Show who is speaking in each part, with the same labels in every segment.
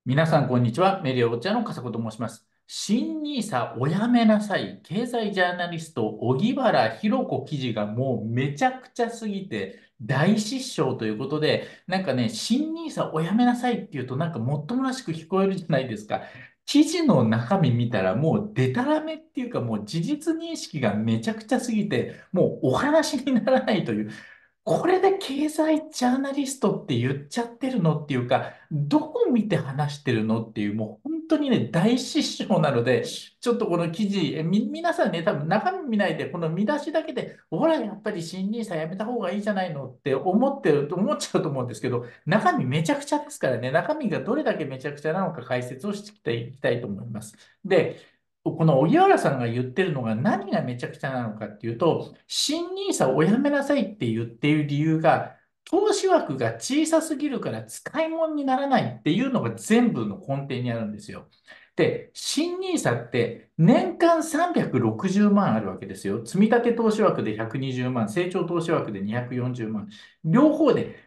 Speaker 1: 皆さん、こんにちは。メディアウォッチャーの笠子と申します。新ニーサおやめなさい。経済ジャーナリスト、荻原博子記事がもうめちゃくちゃすぎて大失笑ということで、なんかね、新ニーサおやめなさいって言うとなんかもっともらしく聞こえるじゃないですか。記事の中身見たらもうデタラメっていうかもう事実認識がめちゃくちゃすぎて、もうお話にならないという。これで経済ジャーナリストって言っちゃってるのっていうか、どこ見て話してるのっていう、もう本当にね、大失笑なので、ちょっとこの記事、皆さんね、多分中身見ないで、この見出しだけで、ほら、やっぱり新ニーサやめた方がいいじゃないのって思っちゃうと思うんですけど、中身めちゃくちゃですからね、中身がどれだけめちゃくちゃなのか解説をしていきたいと思います。で、この荻原さんが言ってるのが何がめちゃくちゃなのかっていうと、新ニーサをやめなさいって言っている理由が、投資枠が小さすぎるから使い物にならないっていうのが全部の根底にあるんですよ。で、新ニーサって年間360万あるわけですよ。積み立て投資枠で120万、成長投資枠で240万。両方で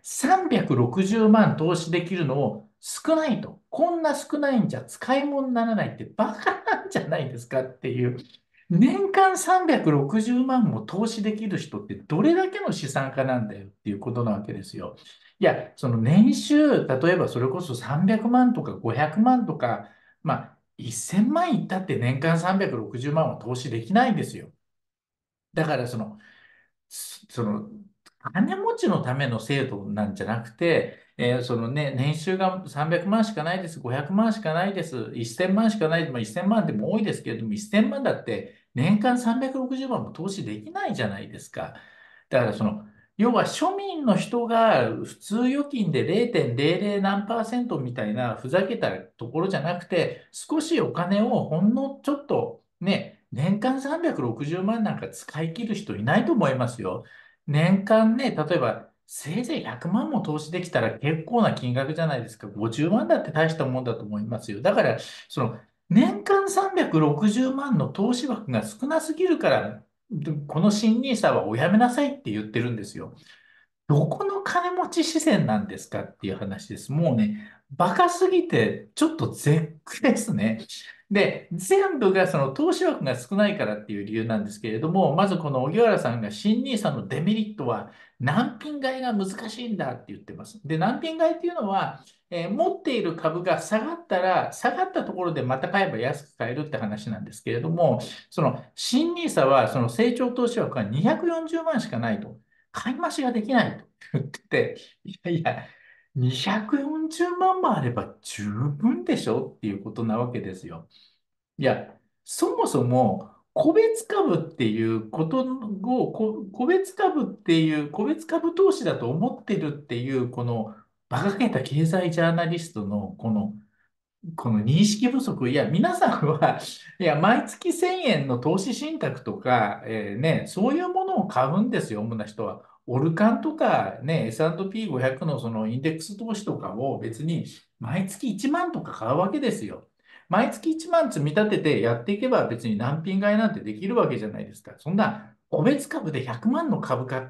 Speaker 1: 360万投資できるのを少ないと。こんな少ないんじゃ使い物にならないってバカなんじゃないですかっていう。年間360万も投資できる人ってどれだけの資産家なんだよっていうことなわけですよ。いや、その年収、例えばそれこそ300万とか500万とか、まあ、1000万いったって年間360万は投資できないんですよ。だからその、金持ちのための制度なんじゃなくて、そのね、年収が300万しかないです、500万しかないです、1000万しかない、まあ、1000万でも多いですけれども、1000万だって年間360万も投資できないじゃないですか。だから要は庶民の人が普通預金で0.00何パーセントみたいなふざけたところじゃなくて、少しお金をほんのちょっとね、年間360万なんか使い切る人いないと思いますよ。年間ね、例えばせいぜい100万も投資できたら結構な金額じゃないですか。50万だって大したもんだと思いますよ。だから、年間360万の投資枠が少なすぎるから、この新ニーサはおやめなさいって言ってるんですよ。どこの金持ち視線なんですかっていう話です。もうね、バカすぎて、ちょっと絶句ですね。で、全部がその投資枠が少ないからっていう理由なんですけれども、まずこの荻原さんが新ニーサのデメリットは、難品買いが難しいんだって言ってます。で、難品買いっていうのは、持っている株が下がったら、下がったところでまた買えば安く買えるって話なんですけれども、その新ニーサはその成長投資枠が240万しかないと。買い増しができないと言ってて、いやいや、240万もあれば十分でしょっていうことなわけですよ。いや、そもそも、個別株っていうことを、個別株っていう、個別株投資だと思ってるっていう、この馬鹿げた経済ジャーナリストのこの認識不足。いや、皆さんは、いや、毎月1000円の投資信託とか、ね、そういうものを買うんですよ、主な人は。オルカンとか、ね、S&P500 のそのインデックス投資とかを別に毎月1万とか買うわけですよ。毎月1万積み立ててやっていけば別に難品買いなんてできるわけじゃないですか。そんな個別株で100万の株買って、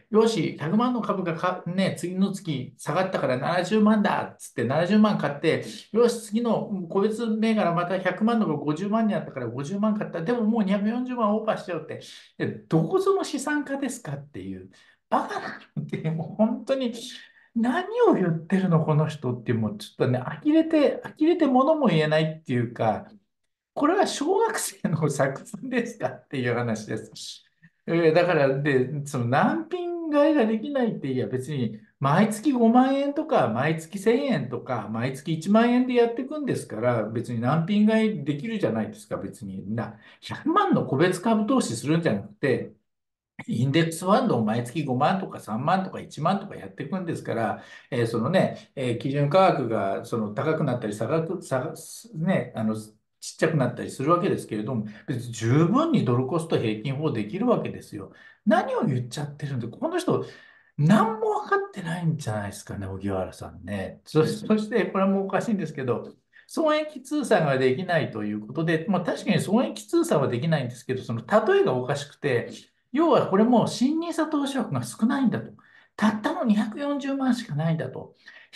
Speaker 1: よし、100万の株がね、次の月下がったから70万だっつって70万買って、よし、次の個別銘柄また100万のが50万にあったから50万買った。でももう240万オーバーしちゃうって。どこぞの資産家ですかっていう。バカなのって、もう本当に何を言ってるの、この人っていう、もうちょっとね、呆れて物も言えないっていうか、これは小学生の作文ですかっていう話です。だから、で、その難品買いができないって、いや別に毎月5万円とか、毎月1000円とか、毎月1万円でやっていくんですから、別に難品買いできるじゃないですか、別に。100万の個別株投資するんじゃなくて、インデックスファンドを毎月5万とか3万とか1万とかやっていくんですから、そのね、基準価格がその高くなったりね、ちっちゃくなったりするわけですけれども、別に十分にドルコスト平均法できるわけですよ。何を言っちゃってるんで、この人、何も分かってないんじゃないですかね、荻原さんね。そして、これもおかしいんですけど、損益通算ができないということで、まあ、確かに損益通算はできないんですけど、その例えがおかしくて、要はこれも新ニーサ投資枠が少ないんだと。たったの240万しかないんだと。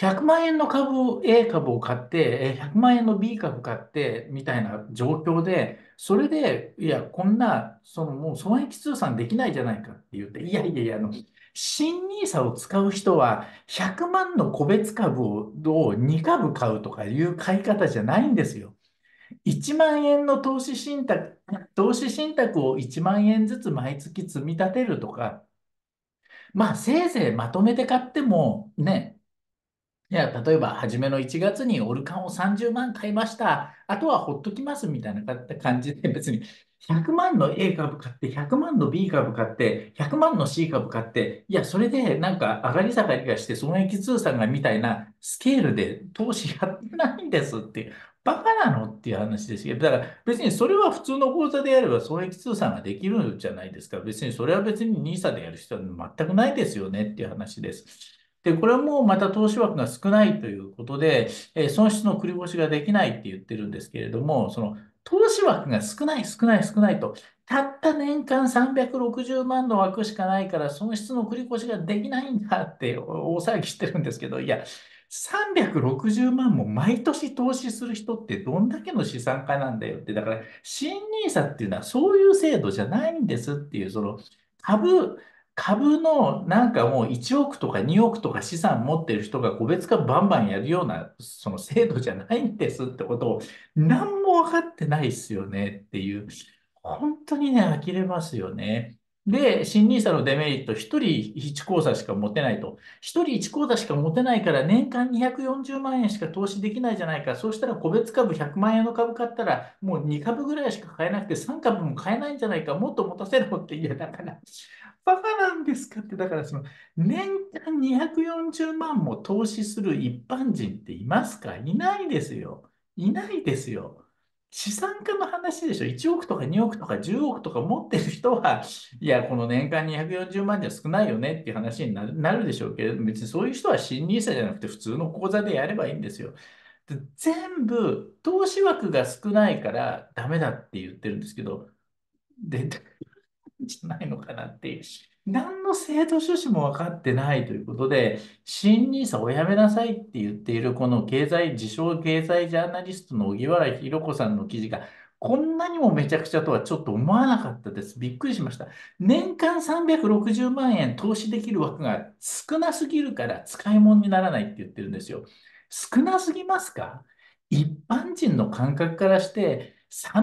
Speaker 1: 100万円の株、A 株を買って、100万円の B 株買って、みたいな状況で、それで、いや、こんな、もう損益通算できないじゃないかって言って、いやいやいや、新ニーサを使う人は、100万の個別株を2株買うとかいう買い方じゃないんですよ。1万円の投資信託を1万円ずつ毎月積み立てるとか、まあ、せいぜいまとめて買っても、ね、いや、例えば、初めの1月にオルカンを30万買いました。あとはほっときますみたいな感じで、別に100万の A 株買って、100万の B 株買って、100万の C 株買って、いや、それでなんか上がり下がりがして損益通算がみたいなスケールで投資やってないんですって、バカなのっていう話ですけど、だから別にそれは普通の口座でやれば損益通算ができるんじゃないですか。別にそれは別に NISA でやる必要は全くないですよねっていう話です。で、これもまた投資枠が少ないということで、損失の繰り越しができないって言ってるんですけれども、その投資枠が少ない、少ない、少ないと、たった年間360万の枠しかないから損失の繰り越しができないんだって大騒ぎしてるんですけど、いや、360万も毎年投資する人ってどんだけの資産家なんだよって、だから新ニーサっていうのはそういう制度じゃないんですっていう、株、株のなんかもう1億とか2億とか資産持ってる人が個別株バンバンやるようなその制度じゃないんですってことを何も分かってないっすよねっていう。本当にね、呆れますよね。で、新ニーサのデメリット、1人1口座しか持てないと。1人1口座しか持てないから年間240万円しか投資できないじゃないか。そうしたら個別株100万円の株買ったらもう2株ぐらいしか買えなくて3株も買えないんじゃないか。もっと持たせろって。いや、だからバカなんですかって、だから年間240万も投資する一般人っていますか？いないですよ。いないですよ。資産家の話でしょ。1億とか2億とか10億とか持ってる人は、いや、この年間240万じゃ少ないよねっていう話になるでしょうけれども、別にそういう人は新ニーサじゃなくて普通の口座でやればいいんですよ。で全部投資枠が少ないからダメだって言ってるんですけど、で、じゃないのかなっていう。何の制度趣旨も分かってないということで、新ニーサをやめなさいって言っているこの自称経済ジャーナリストの荻原博子さんの記事が、こんなにもめちゃくちゃとはちょっと思わなかったです。びっくりしました。年間360万円投資できる枠が少なすぎるから使い物にならないって言ってるんですよ。少なすぎますか？一般人の感覚からして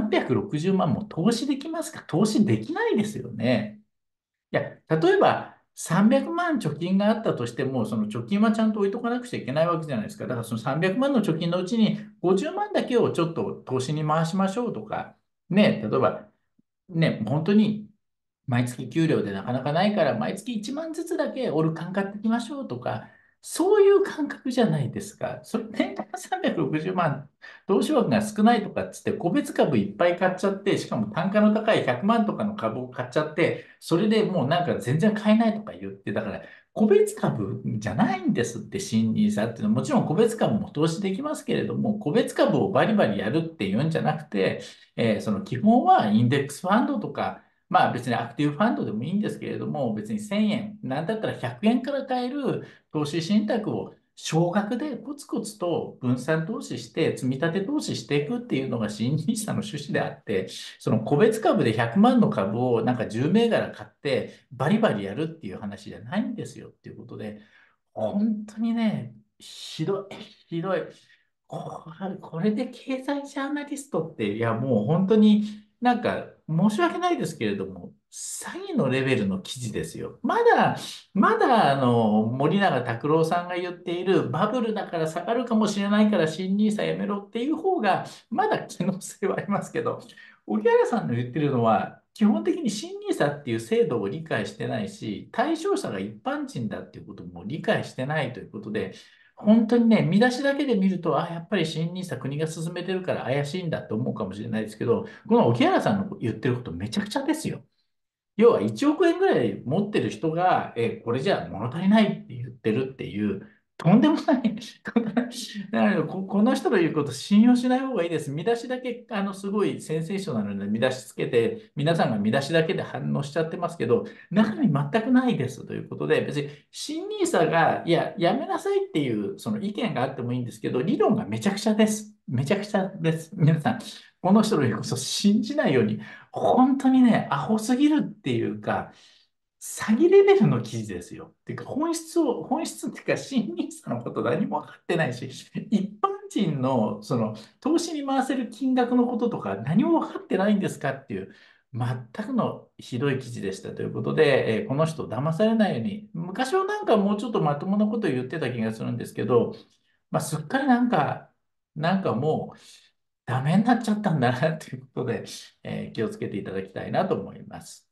Speaker 1: 360万も投資できますか？投資できないですよね。いや、例えば300万貯金があったとしても、その貯金はちゃんと置いとかなくちゃいけないわけじゃないですか。だからその300万の貯金のうちに50万だけをちょっと投資に回しましょうとか、ね、例えばね、本当に毎月給料でなかなかないから、毎月1万ずつだけオルカン買ってきましょうとか、そういう感覚じゃないですか。それ年間360万、投資枠が少ないとかっつって、個別株いっぱい買っちゃって、しかも単価の高い100万とかの株を買っちゃって、それでもうなんか全然買えないとか言って、だから個別株じゃないんですって、新ニーサっていうのは。もちろん個別株も投資できますけれども、個別株をバリバリやるっていうんじゃなくて、その基本はインデックスファンドとか、まあ別にアクティブファンドでもいいんですけれども、別に1000円、なんだったら100円から買える投資信託を少額でコツコツと分散投資して、積み立て投資していくっていうのが新 n i の趣旨であって、その個別株で100万の株をなんか10銘柄買ってバリバリやるっていう話じゃないんですよっていうことで、本当にね、ひどい、ひどい。これで経済ジャーナリストって、いやもう本当になんか申し訳ないですけれども、詐欺のレベルの記事ですよ。まだ森永卓郎さんが言っているバブルだから下がるかもしれないから新ニーサやめろっていう方が、まだ機能性はありますけど、荻原さんの言ってるのは、基本的に新ニーサっていう制度を理解してないし、対象者が一般人だっていうことも理解してないということで、本当にね、見出しだけで見ると、あ、やっぱり新ニーサ国が進めてるから怪しいんだって思うかもしれないですけど、この荻原さんの言ってることめちゃくちゃですよ。要は1億円ぐらい持ってる人が、これじゃ物足りないって言ってるっていう、とんでもない、とんでもないなので、この人の言うこと信用しない方がいいです。見出しだけ、すごいセンセーショナルな見出しつけて、皆さんが見出しだけで反応しちゃってますけど、中身全くないですということで、別に新ニーサが、いや、やめなさいっていうその意見があってもいいんですけど、理論がめちゃくちゃです。めちゃくちゃです。皆さん、この人の言うこと信じないように、本当にね、アホすぎるっていうか、詐欺レベルの記事ですよ。っていうか、本質っていうか、新ニーサのこと何も分かってないし、一般人の、投資に回せる金額のこととか何も分かってないんですかっていう、全くのひどい記事でしたということで、この人騙されないように、昔はなんかもうちょっとまともなことを言ってた気がするんですけど、まあ、すっかりなんかもう、ダメになっちゃったんだなということで、気をつけていただきたいなと思います。